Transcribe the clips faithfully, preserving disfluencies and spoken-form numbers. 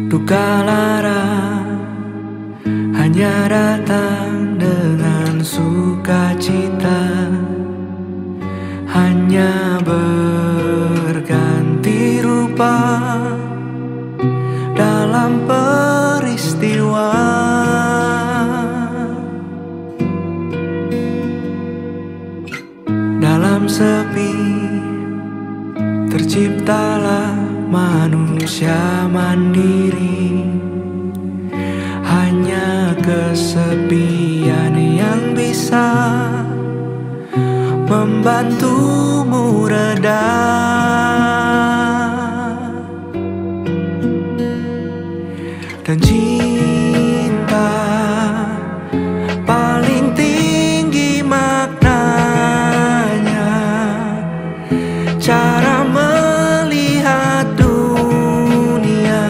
Duka lara hanya datang dengan sukacita, hanya berganti rupa dalam peristiwa. Dalam sepi terciptalah manusia mandiri, hanya kesepian yang bisa membantumu reda. Dan cinta paling tinggi maknanya, cara melihat dunia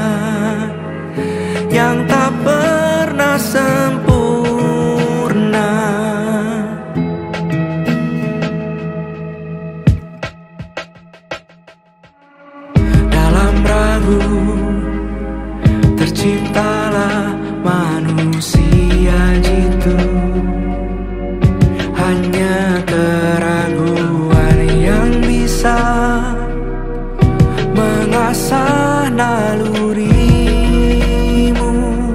yang tak pernah sempurna. Dalam ragu terciptalah manusia jitu, hanya keraguan yang bisa mengasah nalurimu.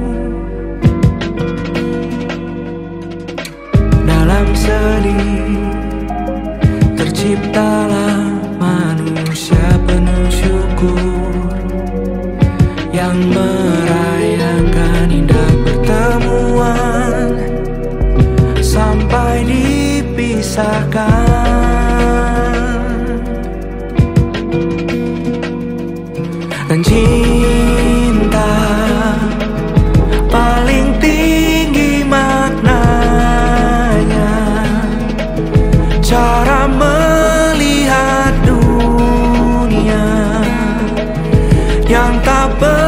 Dalam sedih terciptalah manusia penuh syukur yang merayakan indah pertemuan sampai dipisahkan. Dan cinta paling tinggi maknanya, cara melihat dunia yang tak ber